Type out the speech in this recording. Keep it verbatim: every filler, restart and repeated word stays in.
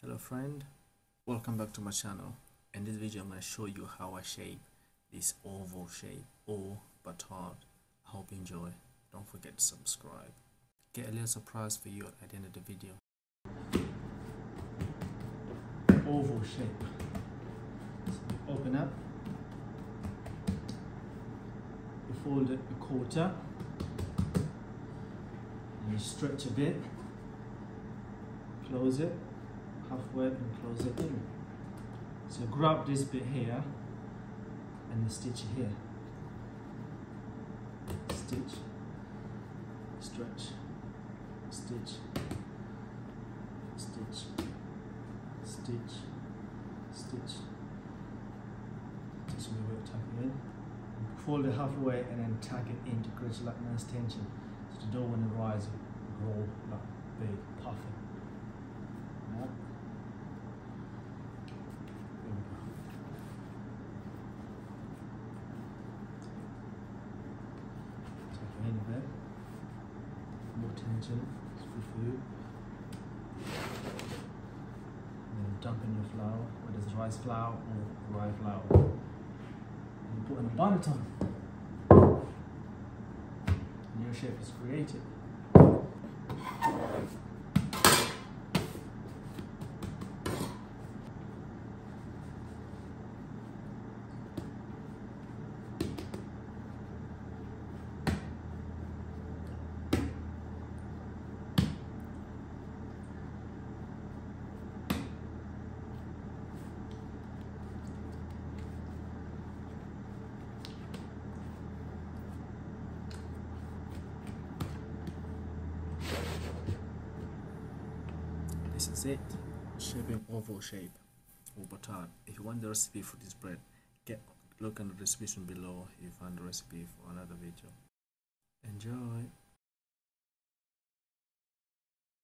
Hello friend, welcome back to my channel. In this video I'm going to show you how I shape this oval shape or batard. I hope you enjoy. Don't forget to subscribe. Get a little surprise for you at the end of the video. Oval shape. So you open up, you fold it a quarter, and you stretch a bit, close it halfway and close it in. So grab this bit here and you stitch it here. Stitch, stretch, stitch, stitch, stitch, stitch. Just a way of tucking in. Fold it halfway and then tag it in to create like nice tension. So the dough when it rises, roll like big, puffy. Yeah. In a bit, more tension, it's good for you. And then dump in your flour, whether it's rice flour or rye flour. And you put in a bonneton. And your shape is created. This is it, shaping oval shape or batard. If you want the recipe for this bread, get look in the description below. You find the recipe for another video. Enjoy.